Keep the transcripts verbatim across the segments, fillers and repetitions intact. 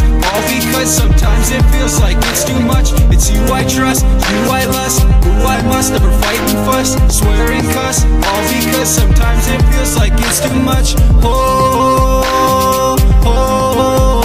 all because sometimes it feels like it's too much. It's you I trust, you I lust, who I must, never fight and fuss, swear and cuss, all because sometimes it feels like it's too much. Oh, oh, oh,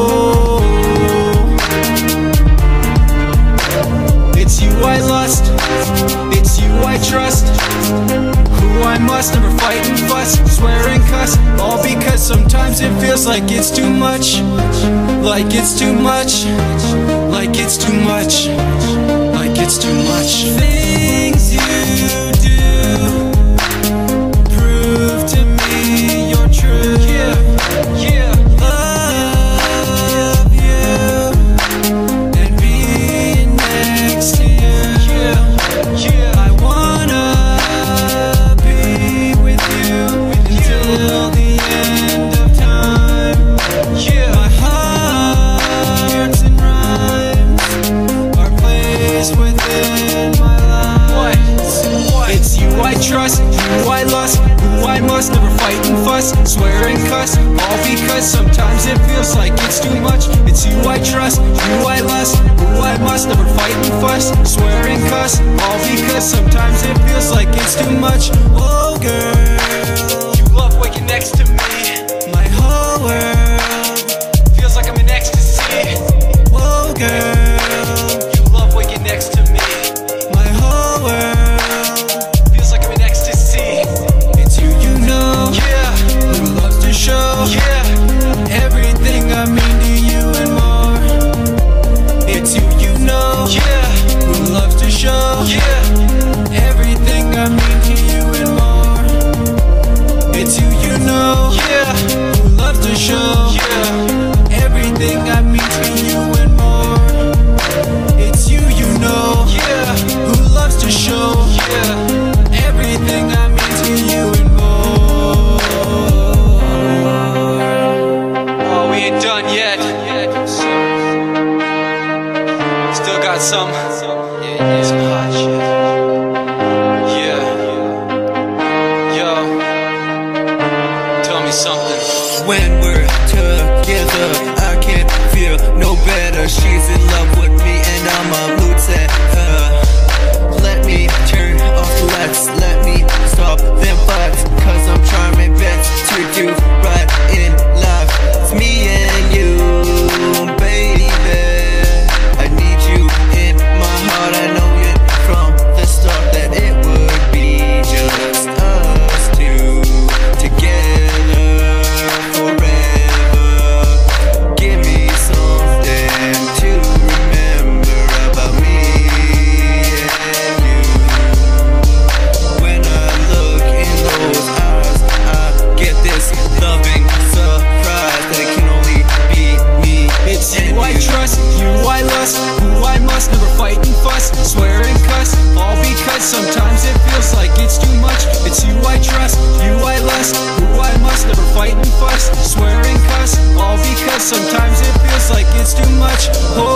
oh. It's you I lust, it's you I trust, who I must, never fight and fuss, swear and cuss, all because sometimes it feels like it's too much. Like it's too much, like it's too much, like it's too much. Things you do prove to me you're true. Yeah, yeah. Love you and being next to you. Yeah, yeah. I wanna be with you until the end of time. Yeah, my hearts and rhymes are placed within my life. What? What? It's you I trust, you I lust, who I must, never fight and fuss, swear and cuss, all because sometimes it feels like it's too much. It's you I trust, you I lust, who I must, never fight and fuss, swear and cuss, all because sometimes it feels like it's too much. Oh girl, you love waking next to me. My whole world feels like I'm in ecstasy. Oh girl, you love waking next to me. My whole world feels like I'm in ecstasy. It's you, you know, yeah, who loves to show, yeah, everything I mean to you and more. It's you, you know, yeah, who loves to show, yeah, everything I mean to you and more. It's you, you know, yeah, who loves to show, yeah, everything I mean to you and more. It's you, you know, yeah, who loves to show, yeah, everything I mean to you and more. Oh, we ain't done yet. Still got some, yeah, some hot shit. Yeah, yo, tell me something. When we're together, I can't feel no better. She's in love with me and I'm a mood setter. Let me turn off the lights, let me stop them bugs, cause I'm trying my best to do right in life. It's me and you, baby. I need you in my heart. I know it from the start that it would be just us two together forever. Give me something to remember about me and you. When I look in those eyes, I get this loving surprise that it can only be me. It's you I trust, you I lust, who I must, never fight and fuss, swear and cuss, all because sometimes it feels like it's too much. It's you I trust, you I lust, who I must, never fight and fuss, swear and cuss, all because sometimes it feels like it's too much. Oh,